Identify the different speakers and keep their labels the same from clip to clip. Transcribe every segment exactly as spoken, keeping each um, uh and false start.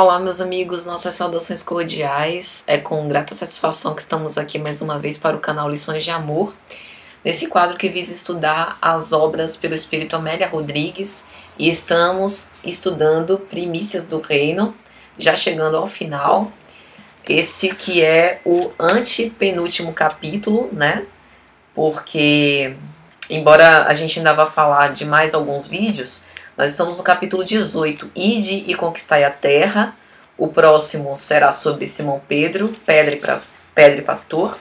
Speaker 1: Olá, meus amigos, nossas saudações cordiais. É com grata satisfação que estamos aqui mais uma vez para o canal Lições de Amor, nesse quadro que visa estudar as obras pelo Espírito Amélia Rodrigues, e estamos estudando Primícias do Reino, já chegando ao final. Esse que é o antepenúltimo capítulo, né? Porque, embora a gente ainda vá falar de mais alguns vídeos, nós estamos no capítulo dezoito, Ide e Conquistai a Terra. O próximo será sobre Simão Pedro, Pedra e Pastor.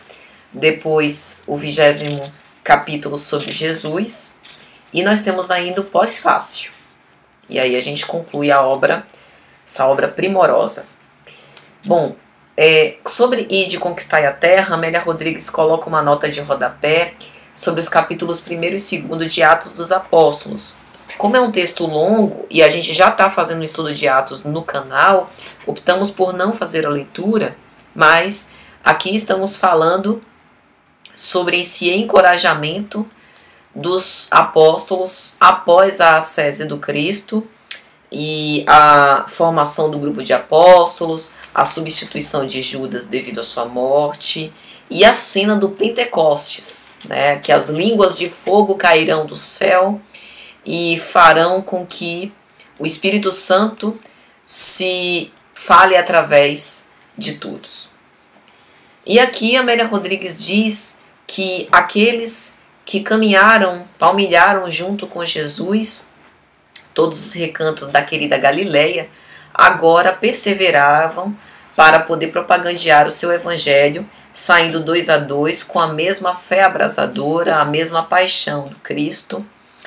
Speaker 1: Depois o vigésimo capítulo sobre Jesus. E nós temos ainda o pós-fácil. E aí a gente conclui a obra, essa obra primorosa. Bom, é, sobre Ide e Conquistai a Terra, Amélia Rodrigues coloca uma nota de rodapé sobre os capítulos primeiro e segundo de Atos dos Apóstolos. Como é um texto longo e a gente já está fazendo um estudo de Atos no canal, optamos por não fazer a leitura, mas aqui estamos falando sobre esse encorajamento dos apóstolos após a ascese do Cristo e a formação do grupo de apóstolos, a substituição de Judas devido à sua morte e a cena do Pentecostes, né, que as línguas de fogo cairão do céu e farão com que o Espírito Santo se fale através de todos. E aqui Amélia Rodrigues diz que aqueles que caminharam, palmilharam junto com Jesus, todos os recantos da querida Galileia, agora perseveravam para poder propagandear o seu evangelho, saindo dois a dois com a mesma fé abrasadora, a mesma paixão do Cristo,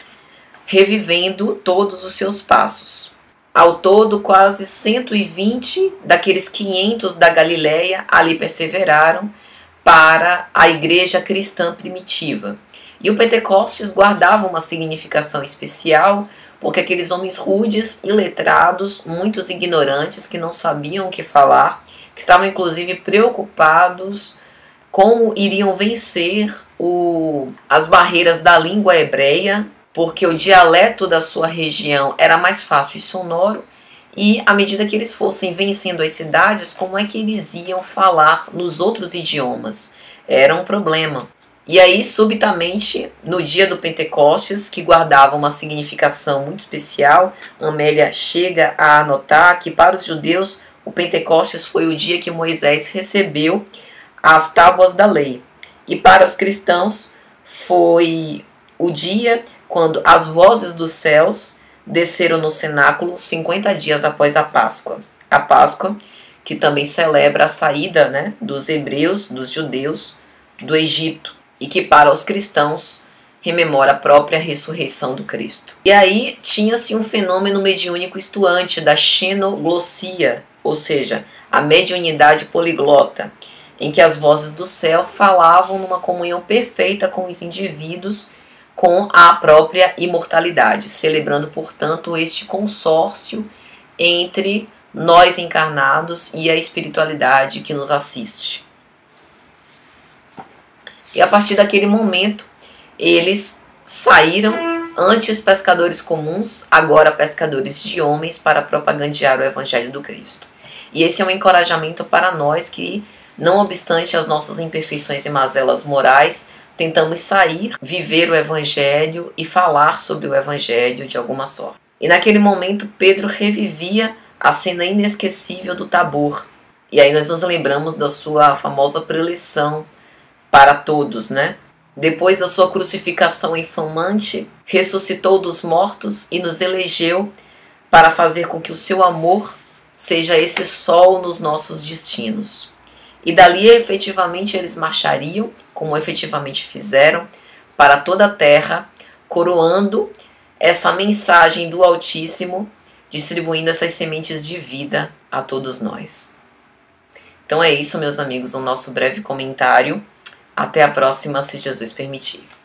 Speaker 1: revivendo todos os seus passos. Ao todo, quase cento e vinte daqueles quinhentos da Galileia ali perseveraram para a igreja cristã primitiva. E o Pentecostes guardava uma significação especial, porque aqueles homens rudes, iletrados, muitos ignorantes, que não sabiam o que falar, que estavam inclusive preocupados como iriam vencer o, as barreiras da língua hebreia, porque o dialeto da sua região era mais fácil e sonoro, e à medida que eles fossem vencendo as cidades, como é que eles iam falar nos outros idiomas? Era um problema. E aí, subitamente, no dia do Pentecostes, que guardava uma significação muito especial, Amélia chega a anotar que para os judeus o Pentecostes foi o dia que Moisés recebeu as tábuas da lei. E para os cristãos foi o dia quando as vozes dos céus desceram no cenáculo cinquenta dias após a Páscoa. A Páscoa, que também celebra a saída, né, dos hebreus, dos judeus, do Egito, e que para os cristãos rememora a própria ressurreição do Cristo. E aí tinha-se um fenômeno mediúnico estuante da xenoglossia, ou seja, a mediunidade poliglota, em que as vozes do céu falavam numa comunhão perfeita com os indivíduos, com a própria imortalidade, celebrando, portanto, este consórcio entre nós encarnados e a espiritualidade que nos assiste. E a partir daquele momento, eles saíram, antes pescadores comuns, agora pescadores de homens, para propagandear o Evangelho do Cristo. E esse é um encorajamento para nós que, não obstante as nossas imperfeições e mazelas morais, tentamos sair, viver o Evangelho e falar sobre o Evangelho de alguma sorte. E naquele momento Pedro revivia a cena inesquecível do Tabor. E aí nós nos lembramos da sua famosa preleção para todos, né? Depois da sua crucificação infamante, ressuscitou dos mortos e nos elegeu para fazer com que o seu amor seja esse sol nos nossos destinos. E dali efetivamente eles marchariam, como efetivamente fizeram, para toda a terra, coroando essa mensagem do Altíssimo, distribuindo essas sementes de vida a todos nós. Então é isso, meus amigos, o nosso breve comentário. Até a próxima, se Jesus permitir.